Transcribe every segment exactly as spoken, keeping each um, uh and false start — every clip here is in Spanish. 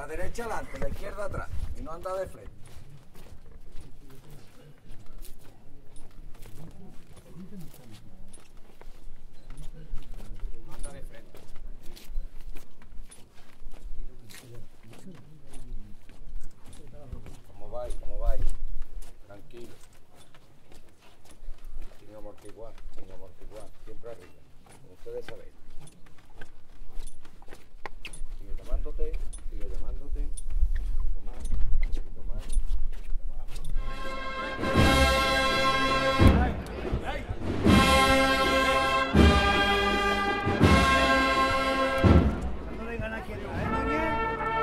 La derecha adelante, la izquierda atrás. Y no anda de frente. No anda de frente. ¿Cómo vais? ¿Cómo vais? Tranquilo. Sin amortiguar, sin amortiguar. Siempre arriba. Como ustedes saben. Sigue llamándote, sigue llamándote. Un poquito más, un poquito más. No le gana quieta, ¿eh, Núñez?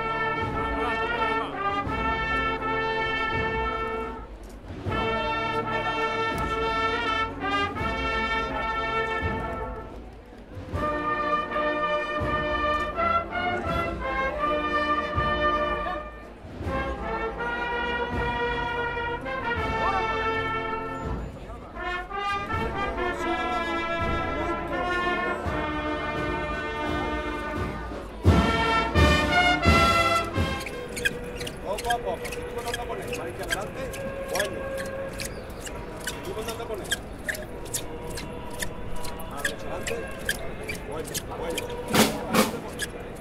Poco a poco, si tú me mandas a poner, más hacia adelante, bueno. Si tú me mandas a poner, hacia adelante, bueno, bueno.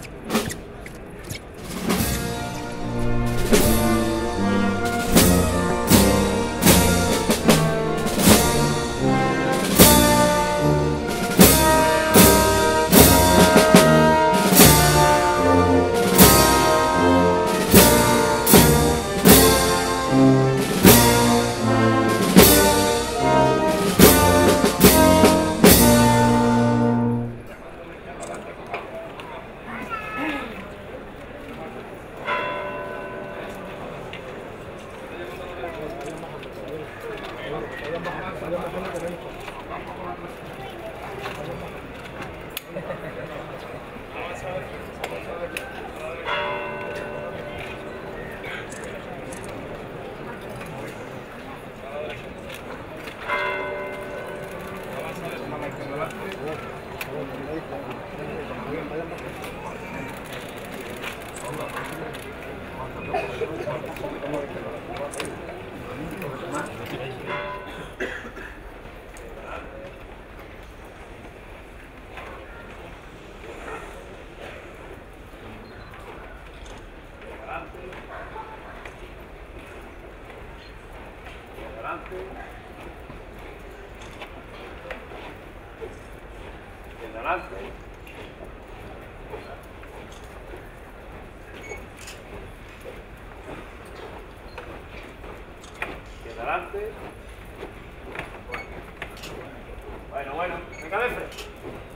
Adelante. Adelante. Bueno, bueno, venga de frente.